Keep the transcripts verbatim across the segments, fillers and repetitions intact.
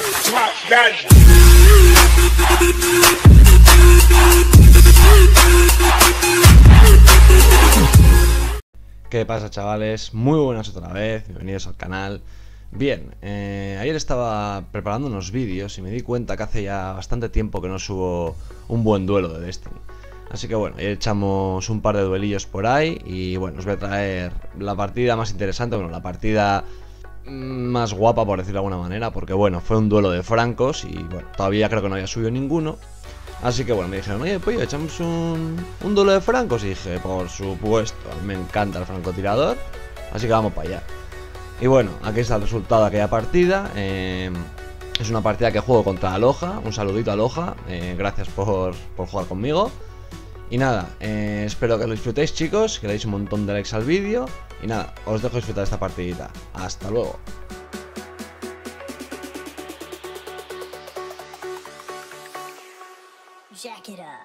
¿Qué pasa, chavales? Muy buenas otra vez, bienvenidos al canal. Bien, eh, ayer estaba preparando unos vídeos y me di cuenta que hace ya bastante tiempo que no subo un buen duelo de Destiny. Así que bueno, ayer echamos un par de duelillos por ahí y bueno, os voy a traer la partida más interesante, bueno, la partida más guapa, por decirlo de alguna manera, porque bueno, fue un duelo de francos y bueno, todavía creo que no había subido ninguno. Así que bueno, me dijeron, oye, pues echamos un, un duelo de francos. Y dije, por supuesto, me encanta el francotirador, así que vamos para allá. Y bueno, aquí está el resultado de aquella partida. eh, Es una partida que juego contra Aloha. Un saludito a Aloha, eh, gracias por, por jugar conmigo. Y nada, eh, espero que lo disfrutéis, chicos, que le deis un montón de likes al vídeo. Y nada, os dejo disfrutar esta partidita. Hasta luego. Jack it up.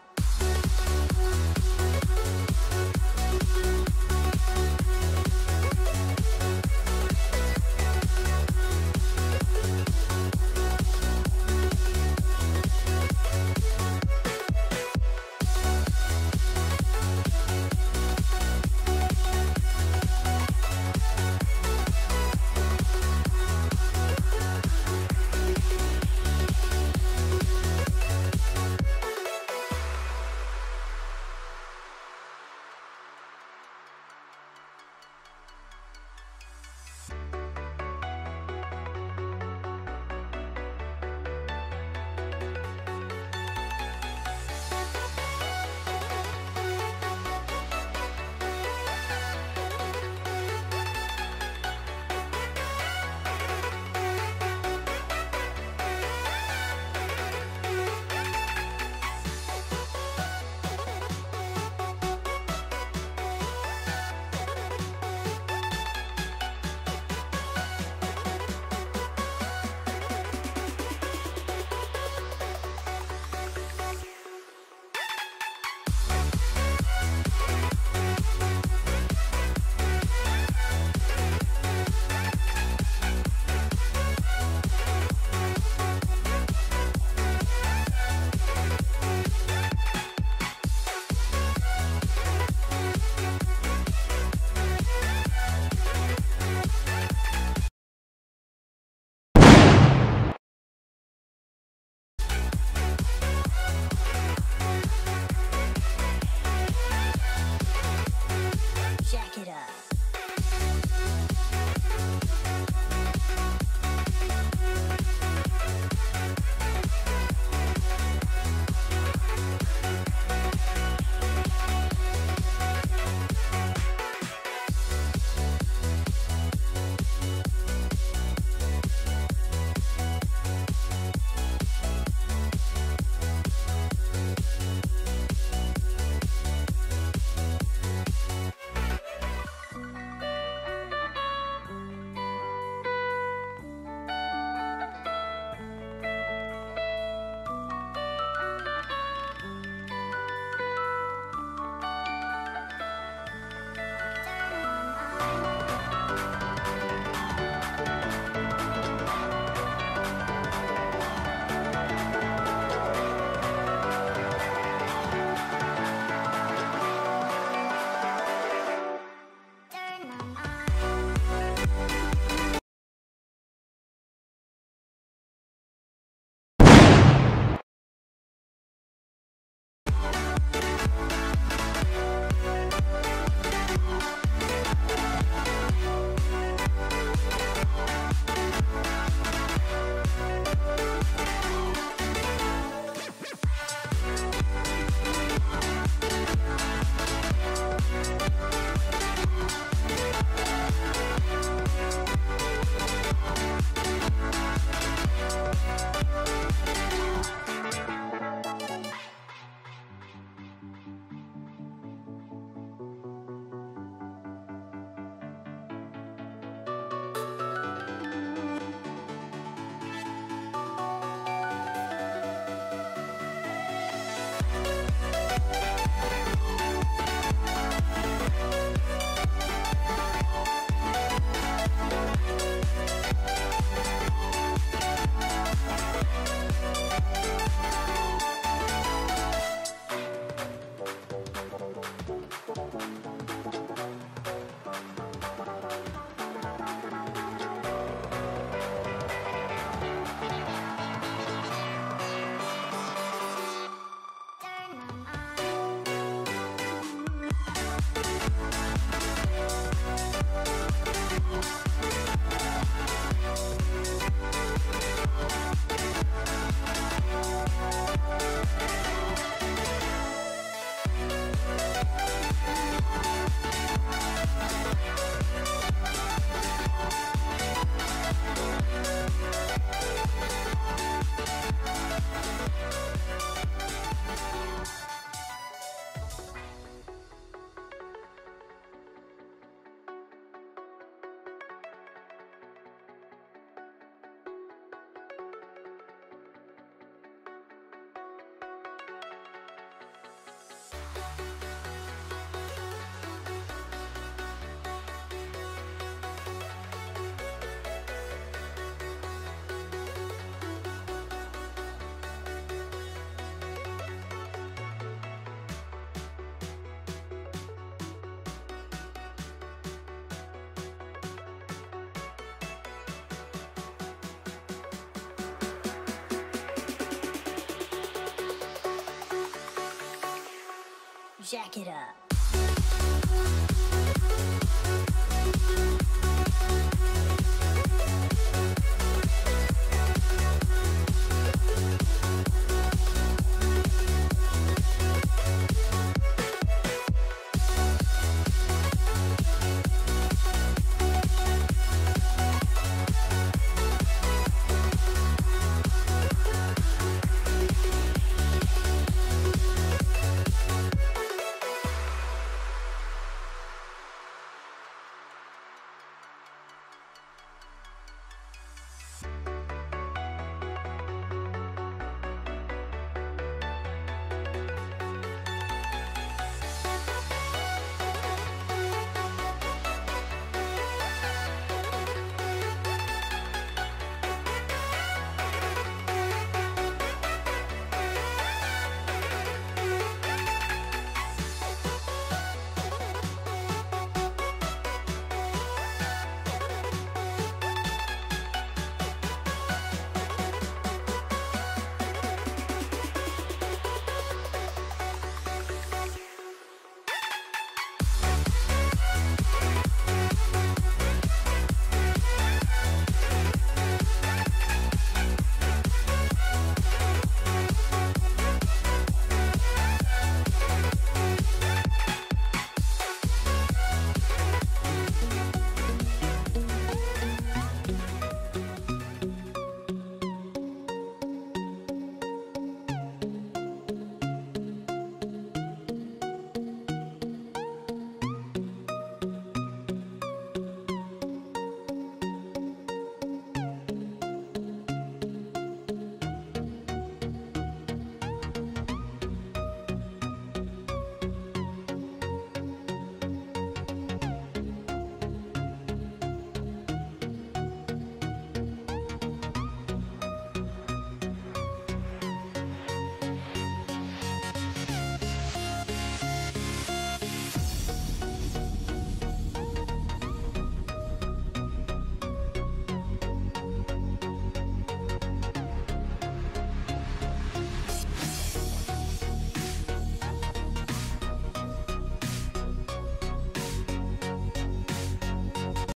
jack it up.